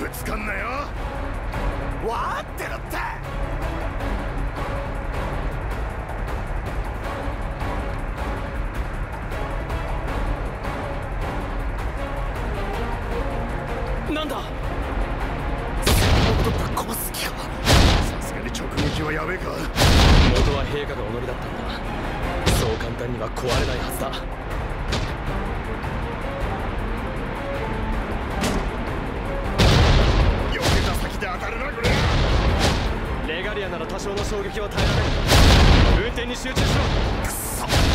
つかんなよ。わーってろって。 なんだ。 もっとぶっ壊す気か。さすがに直撃はやべえか。 元は陛下がお乗りだったんだ。そう簡単には壊れないはずだ。 避けた先で当たるなこれ。 レガリアなら多少の衝撃は耐えられる。運転に集中しろ。 くそ。